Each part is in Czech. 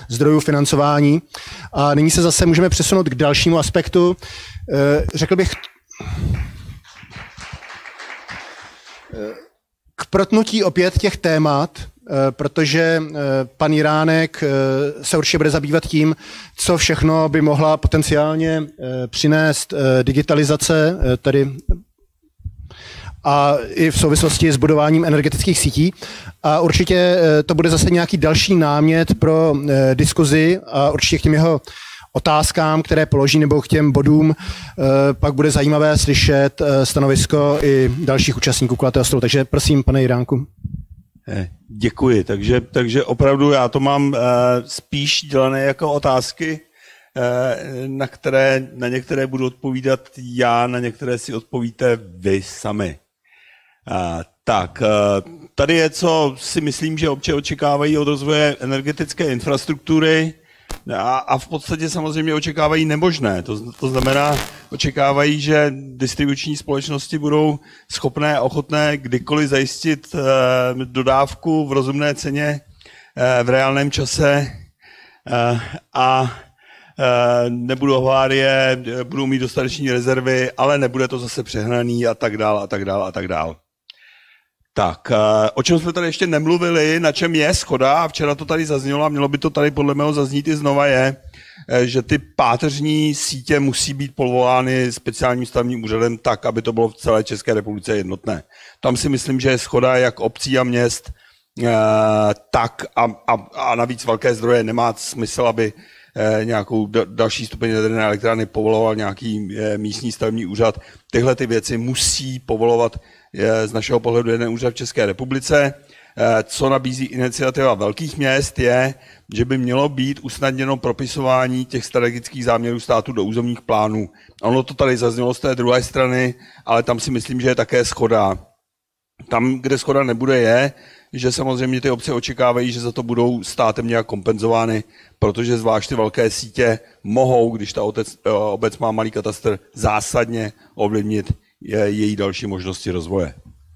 zdrojů financování. A nyní se zase můžeme přesunout k dalšímu aspektu. Řekl bych k protnutí opět těch témat, protože pan Jiránek se určitě bude zabývat tím, co všechno by mohla potenciálně přinést digitalizace, tedy a i v souvislosti s budováním energetických sítí. A určitě to bude zase nějaký další námět pro diskuzi a určitě k těm jeho otázkám, které položí, nebo k těm bodům, pak bude zajímavé slyšet stanovisko i dalších účastníků kulatého stolu. Takže prosím, pane Jiránku. Děkuji. Takže opravdu já to mám spíš dělané jako otázky, na některé budu odpovídat já, na některé si odpovíte vy sami. Tak, tady je, co si myslím, že občané očekávají od rozvoje energetické infrastruktury a v podstatě samozřejmě očekávají nemožné. To znamená, očekávají, že distribuční společnosti budou schopné a ochotné kdykoliv zajistit dodávku v rozumné ceně v reálném čase a nebudou havárie, budou mít dostatečné rezervy, ale nebude to zase přehnaný a tak dál a tak dál a tak dál. Tak, o čem jsme tady ještě nemluvili, na čem je shoda, a včera to tady zaznělo a mělo by to tady podle mého zaznít i znova, je, že ty páteřní sítě musí být povolány speciálním stavebním úřadem tak, aby to bylo v celé České republice jednotné. Tam si myslím, že je shoda jak obcí a měst, tak a navíc velké zdroje nemá smysl, aby nějakou další stupeň jaderné elektrárny povoloval nějaký místní stavební úřad. Tyhle ty věci musí povolovat z našeho pohledu jeden úřad v České republice. Co nabízí iniciativa velkých měst je, že by mělo být usnadněno propisování těch strategických záměrů státu do územních plánů. Ono to tady zaznělo z té druhé strany, ale tam si myslím, že je také shoda. Tam, kde shoda nebude, je, že samozřejmě ty obce očekávají, že za to budou státem nějak kompenzovány, protože zvlášť ty velké sítě mohou, když ta obec má malý katastr, zásadně ovlivnit její další možnosti rozvoje.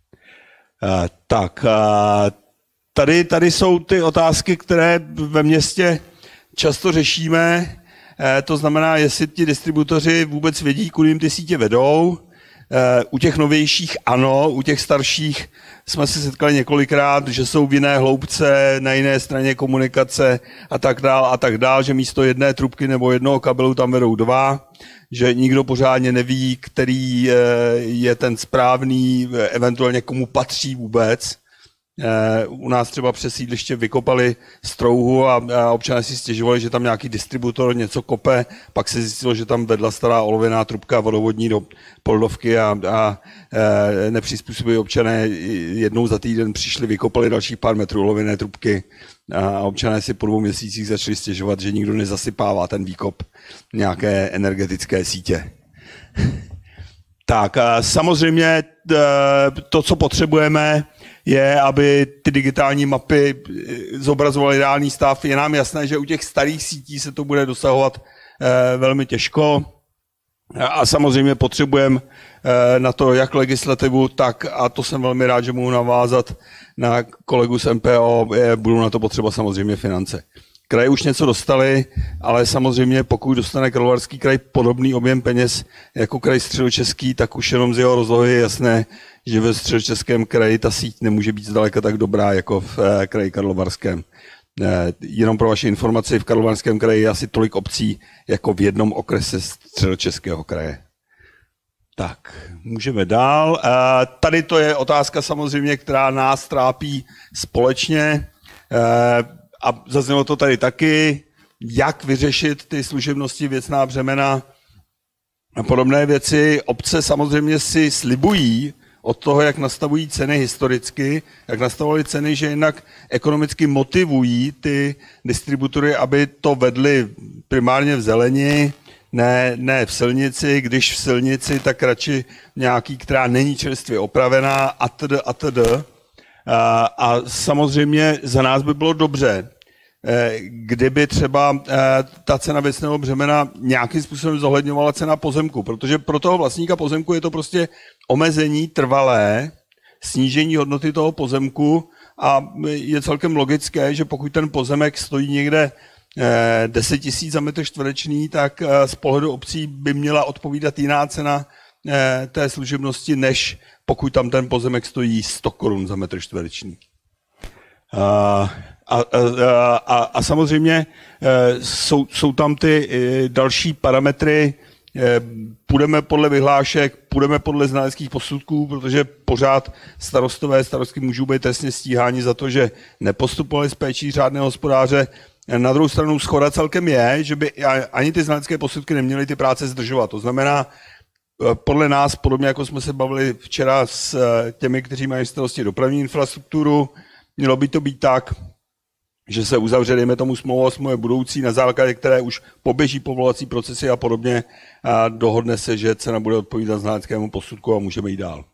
Tak, tady jsou ty otázky, které ve městě často řešíme. To znamená, jestli ti distributoři vůbec vědí, kudy jim ty sítě vedou. U těch novějších ano, u těch starších jsme se setkali několikrát, že jsou v jiné hloubce, na jiné straně komunikace a tak dál, že místo jedné trubky nebo jednoho kabelu tam vedou dva, že nikdo pořádně neví, který je ten správný, eventuálně komu patří vůbec. U nás třeba přes sídliště vykopali strouhu a občané si stěžovali, že tam nějaký distributor něco kope, pak se zjistilo, že tam vedla stará olověná trubka vodovodní do Poldovky a nepřizpůsobiví občané jednou za týden přišli, vykopali dalších pár metrů olověné trubky a občané si po 2 měsících začali stěžovat, že nikdo nezasypává ten výkop nějaké energetické sítě. Tak a samozřejmě to, co potřebujeme, je, aby ty digitální mapy zobrazovaly reálný stav. Je nám jasné, že u těch starých sítí se to bude dosahovat velmi těžko a samozřejmě potřebujeme na to jak legislativu, tak, a to jsem velmi rád, že mohu navázat na kolegu z MPO, budou na to potřeba samozřejmě finance. Kraje už něco dostali, ale samozřejmě pokud dostane Karlovarský kraj podobný objem peněz jako kraj Středočeský, tak už jenom z jeho rozlohy je jasné, že ve Středočeském kraji ta síť nemůže být zdaleka tak dobrá jako v kraji Karlovarském. Jenom pro vaši informaci, v Karlovarském kraji je asi tolik obcí jako v jednom okrese Středočeského kraje. Tak, můžeme dál. Tady to je otázka samozřejmě, která nás trápí společně. A zaznělo to tady taky, jak vyřešit ty služebnosti, věcná břemena a podobné věci. Obce samozřejmě si slibují od toho, jak nastavují ceny historicky, jak nastavovali ceny, že jinak ekonomicky motivují ty distributory, aby to vedli primárně v zeleni, ne v silnici, když v silnici, tak radši nějaký, která není čerstvě opravená atd. A samozřejmě za nás by bylo dobře, kdyby třeba ta cena věcného břemena nějakým způsobem zohledňovala cena pozemku, protože pro toho vlastníka pozemku je to prostě omezení trvalé, snížení hodnoty toho pozemku a je celkem logické, že pokud ten pozemek stojí někde 10 000 za metr čtvereční, tak z pohledu obcí by měla odpovídat jiná cena té služebnosti, než pokud tam ten pozemek stojí 100 korun za metr čtvereční. A samozřejmě jsou tam ty další parametry, půjdeme podle vyhlášek, půjdeme podle znaleckých posudků, protože pořád starostky můžou být trestně stíháni za to, že nepostupovali s péčí řádného hospodáře. Na druhou stranu shoda celkem je, že by ani ty znalecké posudky neměly ty práce zdržovat. To znamená, podle nás, podobně jako jsme se bavili včera s těmi, kteří mají starosti dopravní infrastrukturu, mělo by to být tak, že se uzavře, dejme tomu, smlouva o smlouvě budoucí, na základě které už poběží povolovací procesy a podobně a dohodne se, že cena bude odpovídat znaleckému posudku a můžeme jít dál.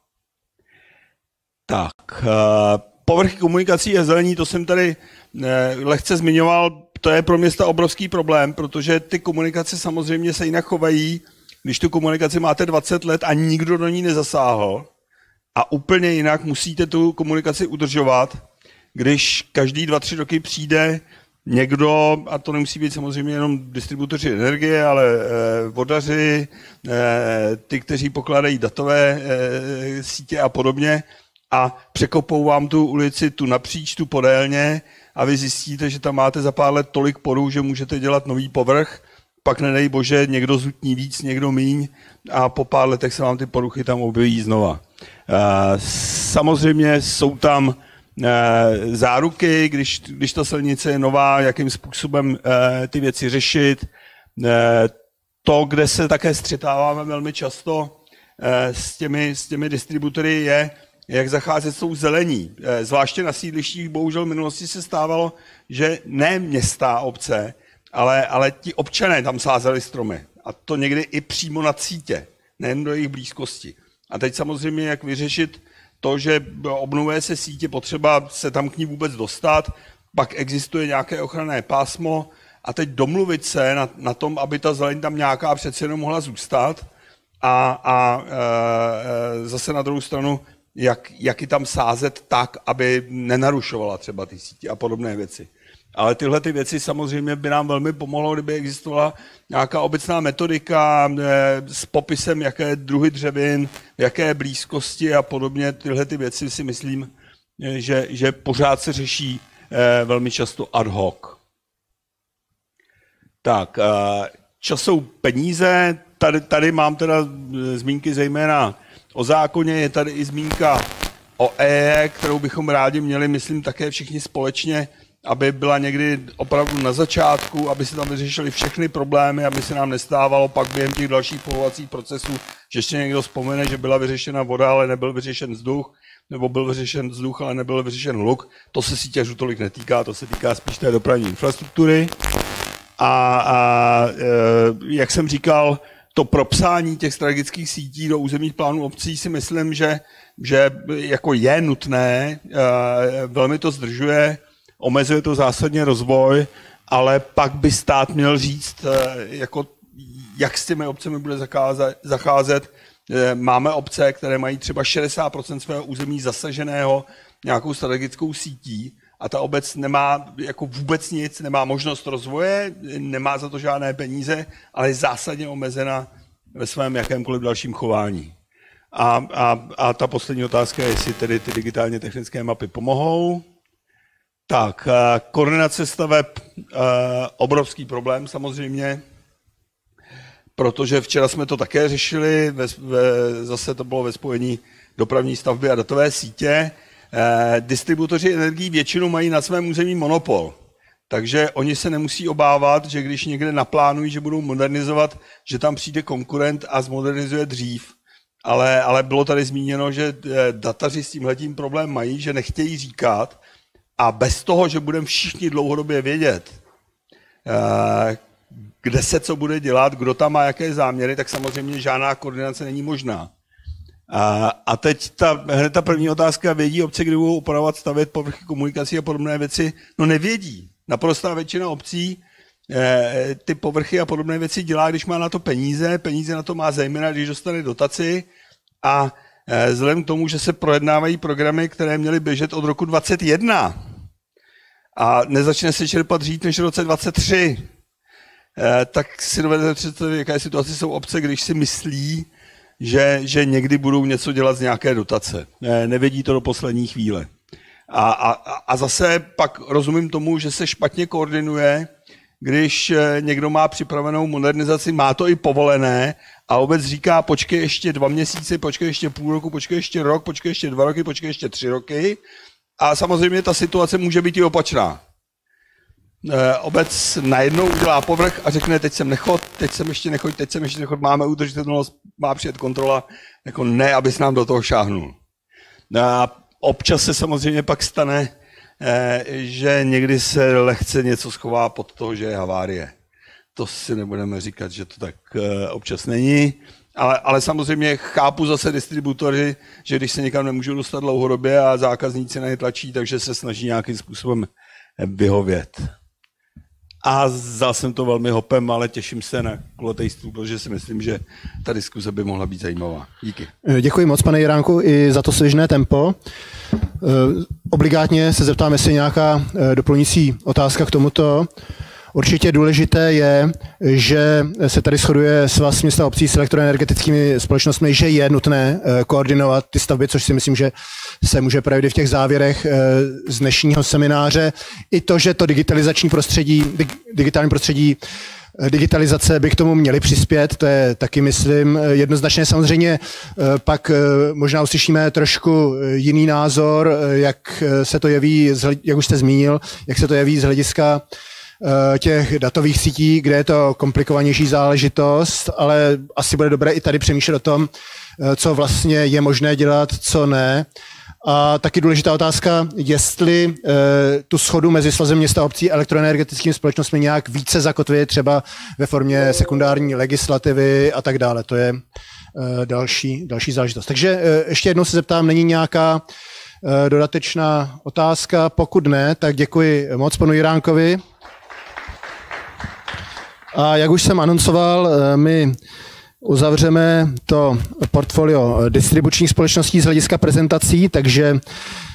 Tak, povrchy komunikací a zelení, to jsem tady lehce zmiňoval, to je pro města obrovský problém, protože ty komunikace samozřejmě se jinak chovají, když tu komunikaci máte 20 let a nikdo do ní nezasáhl a úplně jinak musíte tu komunikaci udržovat, když každý 2-3 roky přijde někdo, a to nemusí být samozřejmě jenom distributoři energie, ale vodaři, ty, kteří pokládají datové sítě a podobně, a překopou vám tu ulici tu napříč, tu podélně a vy zjistíte, že tam máte za pár let tolik porů, že můžete dělat nový povrch, pak nedej bože, někdo zhutní víc, někdo míň a po pár letech se vám ty poruchy tam objeví znova. Samozřejmě jsou tam záruky, když ta silnice je nová, jakým způsobem ty věci řešit. To, kde se také střetáváme velmi často s těmi distributory, je, jak zacházet s tou zelení. Zvláště na sídlištích bohužel v minulosti se stávalo, že ne města a obce, ale ti občané tam sázeli stromy. A to někdy i přímo na sítě, nejen do jejich blízkosti. A teď samozřejmě, jak vyřešit to, že obnovuje se sítě, potřeba se tam k ní vůbec dostat, pak existuje nějaké ochranné pásmo a teď domluvit se na tom, aby ta zeleň tam nějaká přece jenom mohla zůstat a zase na druhou stranu, jak ji tam sázet tak, aby nenarušovala třeba ty sítě a podobné věci. Ale tyhle ty věci samozřejmě by nám velmi pomohlo, kdyby existovala nějaká obecná metodika s popisem, jaké druhy dřevin, jaké blízkosti a podobně. Tyhle ty věci si myslím, že pořád se řeší velmi často ad hoc. Tak, čas jsou peníze. Tady mám teda zmínky zejména o zákoně, je tady i zmínka o EE, kterou bychom rádi měli, myslím, také všichni společně, aby byla někdy opravdu na začátku, aby se tam vyřešily všechny problémy, aby se nám nestávalo pak během těch dalších povolovacích procesů, že ještě někdo vzpomene, že byla vyřešena voda, ale nebyl vyřešen vzduch, nebo byl vyřešen vzduch, ale nebyl vyřešen hluk. To se sítěžů tolik netýká, to se týká spíš té dopravní infrastruktury. A jak jsem říkal, to propsání těch strategických sítí do územních plánů obcí si myslím, že jako je nutné, velmi to zdržuje, omezuje to zásadně rozvoj, ale pak by stát měl říct, jako, jak s těmi obcemi bude zacházet. Máme obce, které mají třeba 60% svého území zasaženého nějakou strategickou sítí a ta obec nemá jako vůbec nic, nemá možnost rozvoje, nemá za to žádné peníze, ale je zásadně omezena ve svém jakémkoliv dalším chování. A ta poslední otázka je, jestli tedy ty digitálně technické mapy pomohou. Tak, koordinace staveb, obrovský problém samozřejmě, protože včera jsme to také řešili, zase to bylo ve spojení dopravní stavby a datové sítě. Distributoři energií většinou mají na svém území monopol, takže oni se nemusí obávat, že když někde naplánují, že budou modernizovat, že tam přijde konkurent a zmodernizuje dřív. Ale bylo tady zmíněno, že dataři s tímhletím problém mají, že nechtějí říkat, a bez toho, že budeme všichni dlouhodobě vědět, kde se co bude dělat, kdo tam má jaké záměry, tak samozřejmě žádná koordinace není možná. A teď hned ta první otázka, vědí obce, kdy budou upravovat, stavět povrchy komunikací a podobné věci? No nevědí. Naprostá většina obcí ty povrchy a podobné věci dělá, když má na to peníze. Peníze na to má zejména, když dostane dotaci a vzhledem k tomu, že se projednávají programy, které měly běžet od roku 2021 a nezačne se čerpat dřív než v roce 2023, tak si dovedete představit, jaké situace jsou obce, když si myslí, že někdy budou něco dělat z nějaké dotace. Nevědí to do poslední chvíle. A zase pak rozumím tomu, že se špatně koordinuje, když někdo má připravenou modernizaci, má to i povolené a obec říká, počkej ještě 2 měsíce, počkej ještě půl roku, počkej ještě rok, počkej ještě 2 roky, počkej ještě 3 roky. A samozřejmě ta situace může být i opačná. Obec najednou udělá povrch a řekne, teď sem nechod, teď sem ještě nechod, máme udržitelnost, má přijet kontrola, jako ne, abys nám do toho šáhnul. A občas se samozřejmě pak stane, že někdy se lehce něco schová pod toho, že je havárie. To si nebudeme říkat, že to tak občas není, ale samozřejmě chápu zase distributory, že když se někam nemůžou dostat dlouhodobě a zákazníci na ně tlačí, takže se snaží nějakým způsobem vyhovět. A vzal jsem to velmi hopem, ale těším se na kulatý stůl, protože si myslím, že ta diskuze by mohla být zajímavá. Díky. Děkuji moc, pane Jiránku, i za to svižné tempo. Obligátně se zeptám, jestli nějaká doplňující otázka k tomuto. Určitě důležité je, že se tady shoduje Svaz měst a obcí s elektroenergetickými společnostmi, že je nutné koordinovat ty stavby, což si myslím, že se může projevit v těch závěrech z dnešního semináře. I to, že to digitální prostředí, digitalizace by k tomu měly přispět, to je taky, myslím, jednoznačně. Samozřejmě pak možná uslyšíme trošku jiný názor, jak se to jeví, jak už jste zmínil, jak se to jeví z hlediska těch datových sítí, kde je to komplikovanější záležitost, ale asi bude dobré i tady přemýšlet o tom, co vlastně je možné dělat, co ne. A taky důležitá otázka, jestli tu shodu mezi Svazem měst a obcí a elektroenergetickými společnostmi nějak více zakotvit, třeba ve formě sekundární legislativy a tak dále. To je další záležitost. Takže ještě jednou se zeptám, není nějaká dodatečná otázka? Pokud ne, tak děkuji moc panu Jiránkovi. A jak už jsem anoncoval, my uzavřeme to portfolio distribučních společností z hlediska prezentací, takže